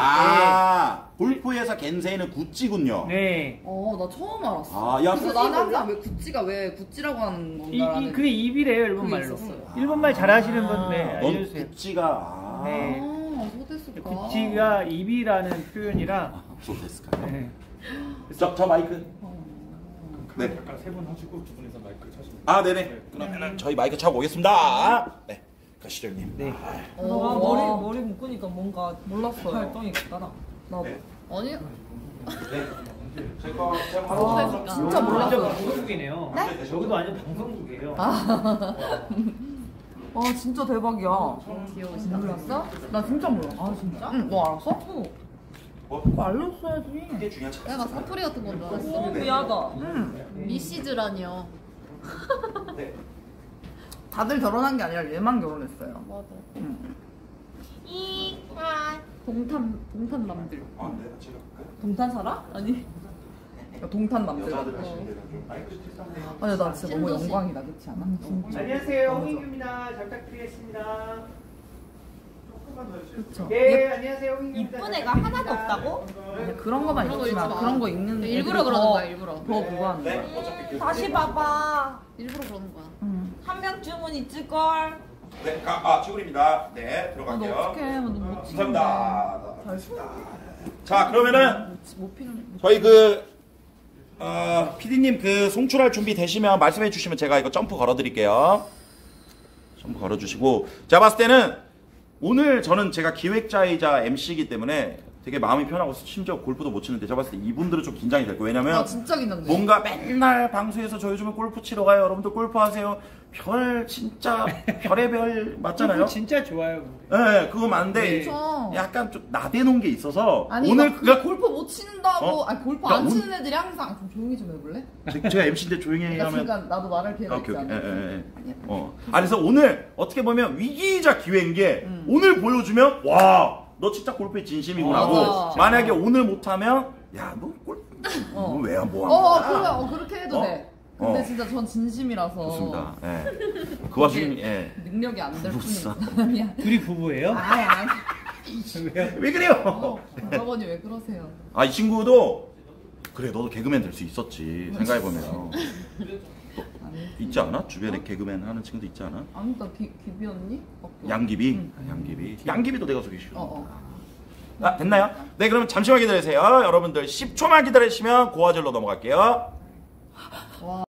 아 골프에서 겐세이는 구찌군요. 네. 어, 나 처음 알았어. 아, 야, 그래서 나는 항상 왜 구찌가 왜 구찌라고 하는 이, 건가라는. 이 그게 입이래요 일본 그게 말로. 있었어요. 일본 말 잘하시는 분 네, 넌 알려주세요. 구찌가 아, 네. 아, 소데스까. 구찌가 입이라는 표현이라. 아, 소데스까. 네. 저, 저 마이크. 네. 아까 세 분 하시고 두 분이서 마이크 차시면 아, 네네. 그러면은 저희 마이크 차고 오겠습니다. 네. 가시죠, 형님. 네. 어, 너가 와. 머리 머리 묶으니까 뭔가 몰랐어요. 활동이 같더라. 나도. 네. 아니, 제가 제가 아, 진짜 완전 몰랐어요. 방송국이네요. 여기도 완전 방송국이에요. 와, 진짜 대박이야. 귀여우시다. 몰랐어? 나 진짜 몰라. 아, 진짜? 응, 너 알았어? 어. 뭐? 그거 알렸어야지. 이게 중요한 차. 내가 사투리 같은 건 줄 알았어. 오 미안하다. 응. 미시즈라니요. 다들 결혼한 게 아니라 얘만 결혼했어요. 맞아. 응. 동탄 동탄 남들. 아, 네. 제가 동탄 살아? 아니. 동탄 남들. 여자들 하시는 데가 좀 마이크 실수하면 아니, 나 진짜 너무 신도시. 영광이다, 그렇지 않아? 안녕하세요, 홍인규입니다. 잘 부탁드리겠습니다. 그쵸. 네, 안녕하세요, 홍인규입니다. 이쁜 애가 하나도 없다고? 근데 그런 거만 그런 거 있지만 읽지 마. 그런 거 읽는 일부러 애들이 그러는 더- 거야, 일부러. 더 그거 하는 거야. 네. 어차피 그 다시 봐봐. 일부러 그러는 거야. 응. 한 명 주문 있을 걸. 네. 아, 아, 최군입니다. 네, 아, 너 들어갈게요. 어떡해. 너못 치는데. 감사합니다. 잘 자, 그러면은 못 피는. 저희 그 어, 피디님 그 송출할 준비 되시면 말씀해 주시면 제가 이거 점프 걸어 드릴게요. 점프 걸어 주시고 제가 봤을 때는 오늘 저는 제가 기획자이자 엠씨이기 때문에 되게 마음이 편하고 심지어 골프도 못 치는데 제가 봤을 때 이분들은 좀 긴장이 될 거예요. 왜냐면 아, 진짜 긴장돼. 뭔가 맨날 방송에서 저 요즘에 골프 치러 가요. 여러분들 골프 하세요. 별 진짜 별의 별 맞잖아요. 골프 진짜 좋아요. 근데. 네, 그거 맞는데 그쵸. 약간 좀 나대놓은 게 있어서 아니, 오늘 막 그가 골프 못 친다고. 어? 아니, 골프 그러니까 안 온- 치는 애들이 항상 좀 조용히 좀 해볼래? 제- 제가 엠씨인데 조용히 그러니까 하면 잠깐 나도 말할 기회가 아, 있지 오케이 오케이. 않아? 예, 예, 예. 어. 아 그래서 오늘 어떻게 보면 위기이자 기회인 게 음. 오늘 보여주면 와, 너 진짜 골프에 진심이구나 하고 맞아. 만약에 오늘 못하면 야, 너 골프 어. 왜안뭐 어, 하는 그래, 거야? 어, 그렇게 해도 어? 돼. 근데 어. 진짜 전 진심이라서. 좋습니다. 예. 그 와중에 예. 능력이 안 될 부부싸. 뿐이야. 아니야. 둘이 부부예요? 아니, 아니. 왜요? 왜 그래요? 어, 아버님 왜 그러세요? 아 이 친구도 그래 너도 개그맨 될 수 있었지 생각해 보면 있지 않아? 주변에 개그맨 하는 친구도 있지 않아? 아무튼 기, 기비 언니? 없고. 양귀비? 응. 아, 양귀비. 양귀비도 내가 소개시켜. 어, 어. 아, 됐나요? 네, 그러면 잠시만 기다리세요. 여러분들 십 초만 기다리시면 고화질로 넘어갈게요.